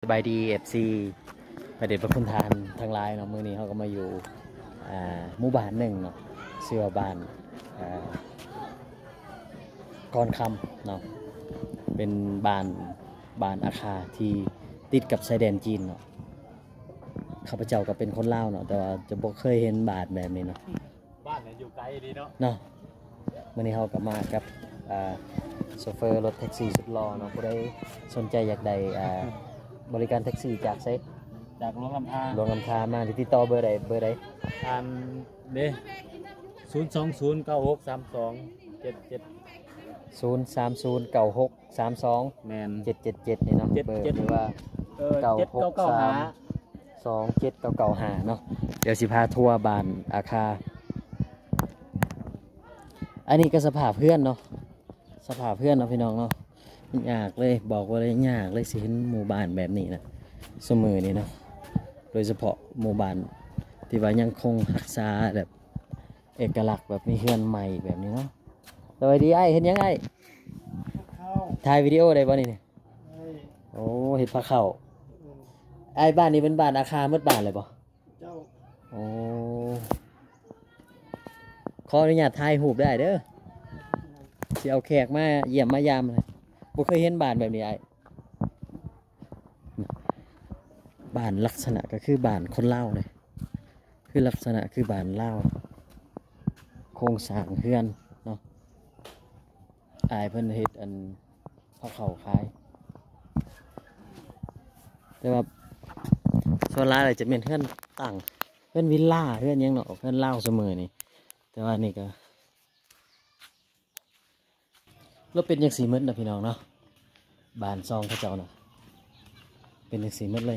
สบายดีFC ประเด็จพระคุณทานทั้งหลายเนาะมื้อนี้เขาก็มาอยู่หมู่บ้านหนึ่งเนาะชื่อว่าบ้านกอนคำเนาะเป็นบ้านอาคาที่ติดกับชายแดนจีนเนาะข้าพเจ้าก็เป็นคนลาวเนาะแต่ว่าจะบ่เคยเห็นบ้านแบบนี้เนาะบ้านเนี่ยอยู่ไกลดีเนาะมื้อนี้เขาก็มากับโชเฟอร์รถแท็กซี่สุดหล่อเนาะผู้ใดสนใจอยากได้บริการแท็กซี่จากไซจากหลวงลำพามาติดต่อเบอร์ใดอันเด้020963277 0309632 แมน 777นี่เนาะเบอร์หรือว่า9632795เนาะเดี๋ยวสิพาทัวร์บ้านอาคาอันนี้ก็สภาพเพื่อนเนาะพี่น้องเนาะยากเลยบอกว่าเลยยากเลยสิเห็นหมู่บ้านแบบนี้นะเสมอนี่เนาะโดยเฉพาะหมู่บ้านที่ว่ายังคงรักษาแบบเอกลักษณ์แบบมีเฮือนใหม่แบบนี้เนาะสวัสดีไอ้เห็นยังไงถ่ายวิดีโอได้ป่ะนี่เนี่ยโอ้เห็นพระเข้าไอ้บ้านนี้เป็นบ้านอาคารมืดบ้านเลยป่ะโอ้ขออนุญาตถ่ายรูปได้เด้อที่เอาแขกมาเยี่ยมมายามเลยบ่เคยเห็นบ้านแบบนี้ไอ้บ้านลักษณะก็คือบ้านคนเล่าเลยคือลักษณะคือบ้านเล่าโครงสร้างเฮือนเนาะอายเพิ่นเฮ็ดอันพระเขาคล้ายแต่ว่าส่วนหลายเลยจะเป็นเฮือนตั้งเฮือนวิลล่าเฮือนยังเนาะเฮือนเล่าเสมอนี่แต่ว่านี่ก็เราเป็นอย่างสีมืดนะพี่น้องเนาะบ้านซองพระเจ้าเนาะเป็นอย่างสีมืดเลย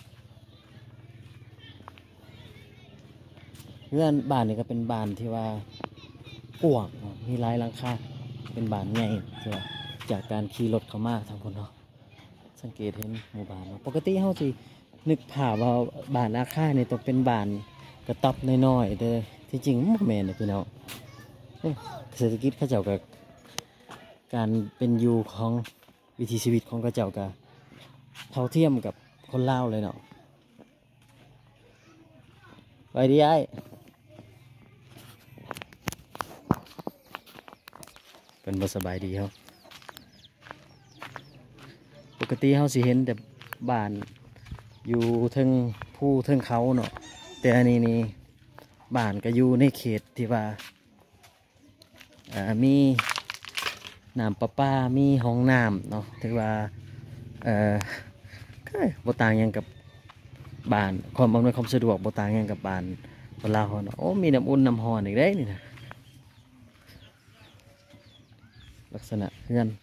เพื่อนบ้านนี่ก็เป็นบ้านที่ว่ากว้างมีหลายหลังคาเป็นบ้านใหญ่ที่ว่าจากการขี่รถเข้ามาทางคนเนาะสังเกตเห็นหมู่บ้านเนาะปกติเขาสินึกภาพว่าบ้านอาคารนี่ต้องเป็นบ้านกระต๊อบน้อยๆแต่ที่จริงไม่แม่นนะพี่น้องเศรษฐกิจเขาเจ้ากับการเป็นอยู่ของวิถีชีวิตของเขาเจ้ากับเท่าเทียมกับคนลาวเลยเนาะไปดีไอ้เป็นบ่สบายดีครับปกติเขาสิเห็นแต่บ้านอยู่เทิงภูเทิงเขาเนาะแต่อันนี้นี่บ้านก็อยู่ในเขตที่ว่ามีน้ำประปามีห้องน้ำเนาะถือว่าก็บ่ต่างยังกับบ้านความอำนวยความสะดวกบ่ต่างยังกับบ้านคนลาวเนาะโอ้มีน้ำอุ่นน้ำร้อนอีกได้นี่นะลักษณะเพื่อน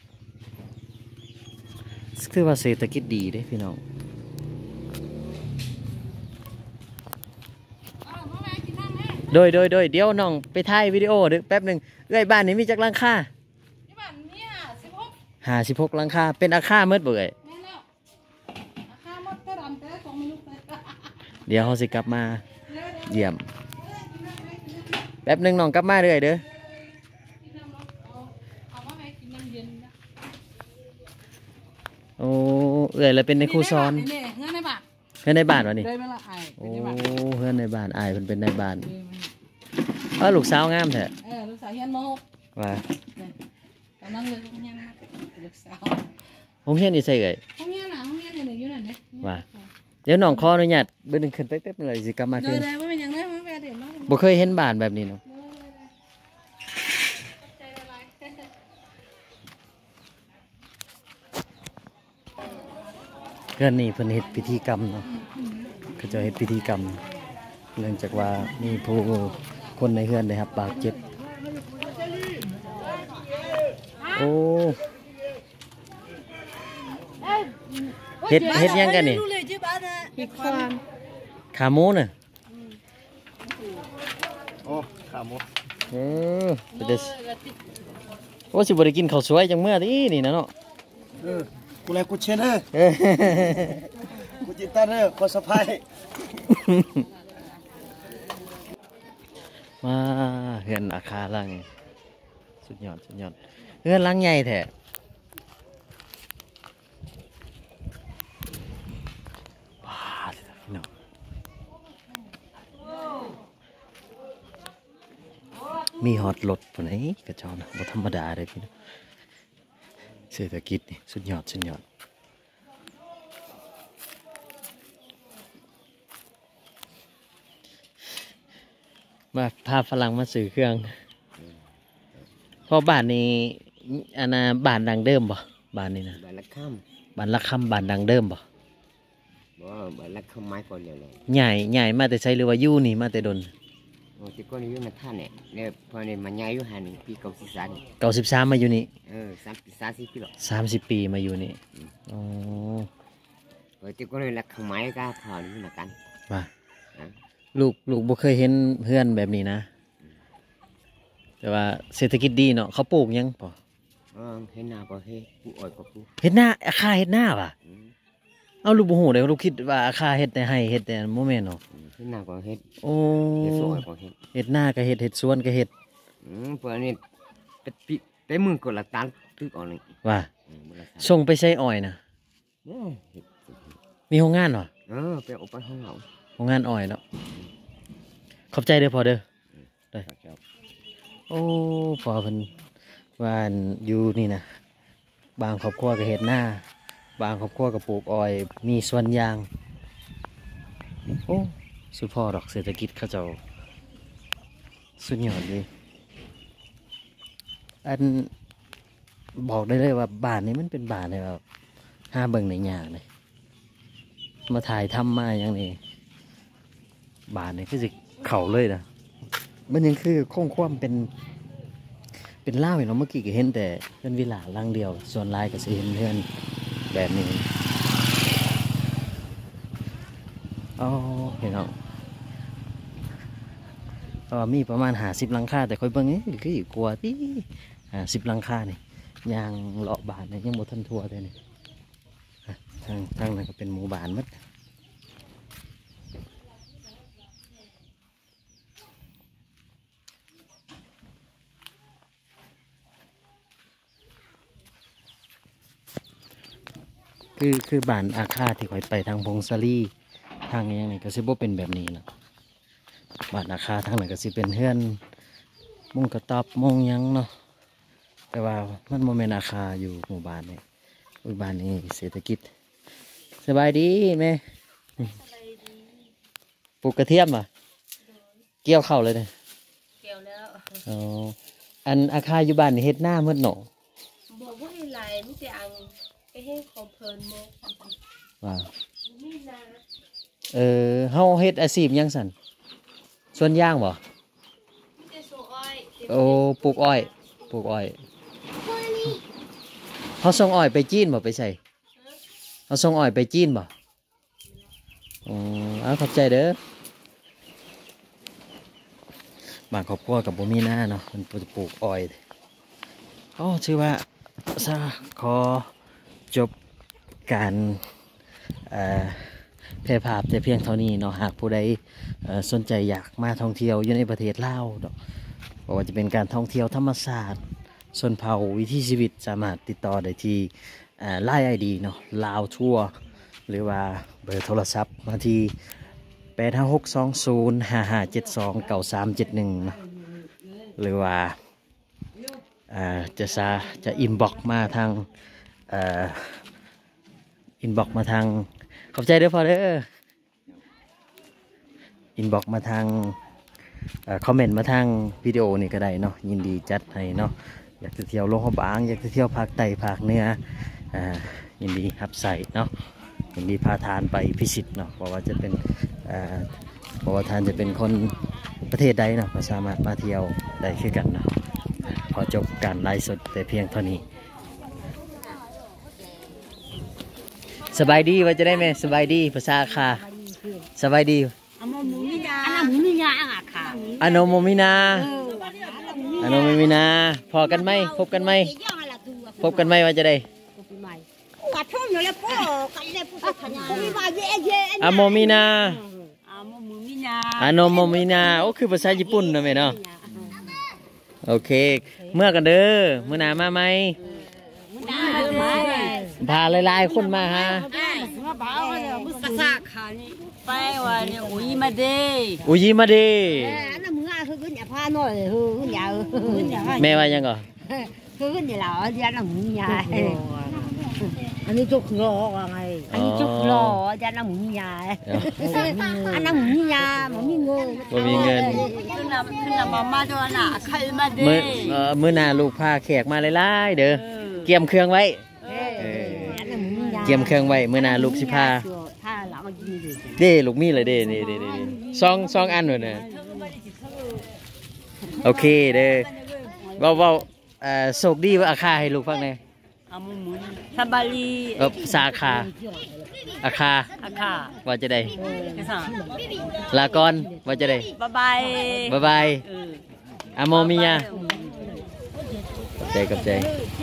คือว่าเศรษฐกิจดีเด้พี่น้องโดยเดี๋ยวน้องไปถ่ายวิดีโอเดี๋ยวแป๊บหนึ่งเอ้ยบ้านนี้มีจักหลังคาบ้านนี้ 56หลังคาเป็นอาคารมืดเบื่อเดี๋ยวเขาสิกลับมาเยี่ยมแป๊บหนึ่งน้องกลับมาเลยเด้อโอ้เอ้ยแล้วเป็นในครูซ้อนเฮือนในบ้านวะนี่โอ้เฮือนในบ้านอายเป็นในบ้านลูกสาวงามแท้ลูกสาวเฮียนโมว่าตอนนั้นเลยเฮียนลูกสาวห้องเฮียนนี่ใส่เอ่ยห้องเฮียนอยู่นั่นเนี่ยว่าเดี๋ยวน้องขออนุญาตเบอร์หนึ่งขึ้นไปแป๊บเลยสิกลับมาขึ้นบ่เคยเห็นบ้านแบบนี้เนาะเพื่อนนี่เพิ่นเฮ็ดพิธีกรรมเนาะเขาจะเฮ็ดพิธีกรรมเนื่องจากว่ามีผู้คนในเฮือนได้รับบาดเจ็บโอ้เฮ็ดยังกันนี่ขาหมูน่ะโอ้ขาหมูโอ้สิบ่ได้กินข้าวสวยจังเมื่อนี่นะเนาะกูเลยกูเชนกูจิตตาคนสะพายมาเฮือนอาคาลังสุดยอดเฮือนลังใหญ่แท้มีฮอตรถปานไหนกระจอกนะบ่ธรรมดาเลยพี่น้องเศรษฐกิจนี่สุดยอดมาพาฝรั่งมาซื้อเครื่องเพราะบ้านนี้อันน่ะบ้านดังเดิมบ่บ้านนี้นะบ้านละค่บ้านละคำบ้านดังเดิมบ่ำบ้านละค่ำไม้ก่อนเลยใหญ่มาแต่ใช้หรือว่าอยู่นี่มาแต่ดนโอ้ที่ก้อนนี้มันท่านเนี่ยพอเนี่ยมันย้ายอยู่หันปีเก่าสิสาน 93มาอยู่นี่ 30 ปีหรอ 30 ปีมาอยู่นี่อ๋อที่ก้อนนี้ละค่ำไม้ก็ข่าวนี้เหมือนกันว่าลูกบ่เคยเห็นเพื่อนแบบนี้นะ แต่ว่าเศรษฐกิจดีเนาะเขาปลูกหยังป่เห็นหน้าก็เฮ้ผู้อ่อยก็ผู้เฮ็ดหน้าอาคาเฮ็ดหน้าป่ะเอาลูกบ่ฮู้เด้ลูกคิดว่าอาคาเฮ็ดแต่ให้เฮ็ดแต่บ่แม่นเนาะเห็นหน้าก็เฮ็ดโอ้เฮ็ดสวยก็เฮ็ดเฮ็ดหน้าก็เฮ็ดสวนก็เฮ็ดเพื่อนนี่เป็นมือก็ละตันตึกอ่อนนี่ว่าส่งไปใช้อ้อยนะเฮ็ดมีโรงงานเหรอไปเอาไปห้องเราโรงงานอ้อยเนาะขอบใจเด้อพอเด้อได้โอ้พอเพิ่นว่าอันอยู่นี่นะบางครอบครัวก็เฮ็ดหน้าบางครอบครัวก็ปลูกอ้อย มีสวนยางโอ้สุดพอดอกเศรษฐกิจเขาเจ้าสุดยอดเลยอันบอกได้เลยว่าบ้านนี้มันเป็นบ้านเลยแบบห้าเบิ่งในยากเลยมาถ่ายทำมาอย่างนี้บ้านนี้คือสิเข่าเลยนะมันยังคือคงความเป็นเล่าอยู่เนาะเมื่อกี้ก็เห็นแต่เป็นวิลาหลังเดียวส่วนลายก็สิเห็นเพื่อนแบบนี้อ๋อเห็นเนาะก็มีประมาณ50 หลังคาแต่ค่อยเบิ่งนี่คืออยู่กลัวที่50 หลังคานี่ยางเลาะบานนี่ยังบ่ทันทั่วเลยนี่ทางนั้นก็เป็นหมู่บ้านหมดคือบ้านอาคาที่ค่อยไปทางพงศลีทางอย่างนี้ก็สิบ่เป็นแบบนี้นะบ้านอาคาทางนั้นก็สิเป็นเฮือนมุงกระต๊อบมุงหยังเนาะแต่ว่ามันโมเมนอาคาอยู่หมู่บ้านนี้หมู่บ้านนี้เศรษฐกิจสบายดีไหมปลูกกระเทียมอ่ะเกี่ยวเข้าเลยเนี่ยเกี่ยวแล้วอ๋ออันอาคาอยู่บ้านนี่เฮ็ดหน้าเมื่อหนอบอกว่าให้ไหลไม่แต่อังไปให้ของเพลินโมว่าไม่นาเฮาเฮ็ดอาชีพหยังสั่นส่วนย่างบ่ไม่แต่โซอ้อยโอ้ปลูกอ้อยเขาส่งอ้อยไปจีนบ่ไปใส่เขาส่งอ้อยไปจีนบ่อ๋อเอาขอบใจเด้อบางครอบครัวกับบ่มีหน้าเนาะมันจะปลูกอ้อยอ๋อชื่อว่าซาขอจบการแพร่ภาพแต่เพียงเท่านี้เนาะหากผู้ใดสนใจอยากมาท่องเที่ยวอยู่ในประเทศลาวเนาะบอกว่าจะเป็นการท่องเที่ยวธรรมศาสตร์ชนเผ่าวิถีชีวิตสามารถติดต่อได้ที่LINE ID เนาะลาวทัวร์หรือว่าเบอร์โทรศัพท์มาที่8562055729371เนาะหรือว่าจะอินบ็อกมาทางขอบใจเด้อพอเด้ออินบ็อกมาทางคอมเมนต์มาทางวิดีโอนี่ก็ได้เนาะยินดีจัดให้เนาะอยากจะเที่ยวลงเขาบางอยากจะเที่ยวภาคใต้ภาคเหนือยินดีรับใส่เนาะยินดีพาทานไปพิชิตเนาะเพราะว่าจะเป็นเพราะว่าทานจะเป็นคนประเทศใดเนาะก็สามารถมาเที่ยวได้คือกันเนาะขอจบการไลฟ์สดแต่เพียงเท่านี้สบายดีว่าจะได้ไหมสบายดีภาษาคาสบายดีอาโมมินาอาโมมินาอ่ะค่ะอโนโมมินาอโนโมมินาพอกันไหมพบกันไหมว่าจะได้อโมมินาอโนโมมินาโอ้คือภาษาญี่ปุ่นนะแม่เนาะโอเคเมื่อกันเด้อเมื่อหนามาไหมพาหลายๆคนมาฮะภาษาขานี่ไปว่าเนี่ยอุยมาเดอุยมาเด má nói là hư nhà hư nhà แม่ว่ายังก่อน hư nhà là gia là muốn nhà anh đi chụp lò ngày anh đi chụp lò gia là muốn nhà anh là muốn nhà mà mi ngơ บ่มีเงินขึ้นละมาตัวน่ะใครมาเด้มื้อหน้าลูกพาแขกมาหลายๆเด้อเกียมเครื่องไว้เกียมเครื่องไว้มื้อหน้าลูกสิพาถ้าหลังมากินดิเด้ลูกมีเลยเด้นี่ซองอันนู่นน่ะโอเคเด้อเว้าโชคดีว่าอาคาให้ลูกฟังแน่อามุมุนสบายดีสาขาอาคาอาค่ะว่าจะได้กระสังลาก่อนว่าจะได้บ๊ายบายบ๊ายบายอะโมมียากับใจ